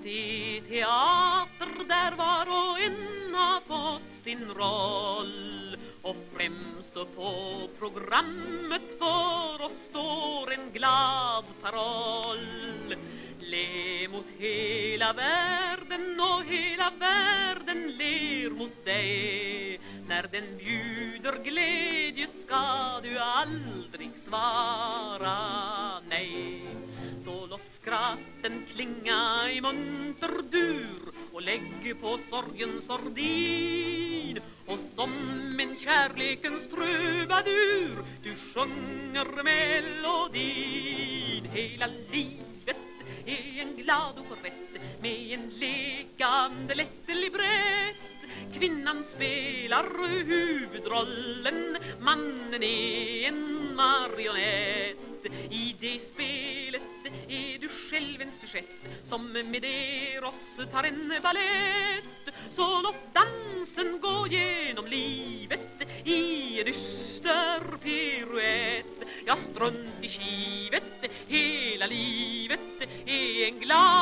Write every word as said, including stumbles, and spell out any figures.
se teater där var och en har fått sin roll. Och främst på programmet för oss står en glad paroll. Le mot hela världen och hela världen ler mot dig. När den bjuder glädje ska du aldrig svara nej. Så låt skratten klinga i munter dur och lägg på sorgen sordin. Och som en kärlekens trubadur du sjunger melodin. Hela livet är en glad operett med en lekande lätt librett. Kvinnan spelar huvudrollen, mannen är en marionett. I det spelet är du själv en sujet som med Eros tar en ballett. Så låt dansen gå genom livet i en dyster piruett. Ja, strunt i kivet, hela livet är en glad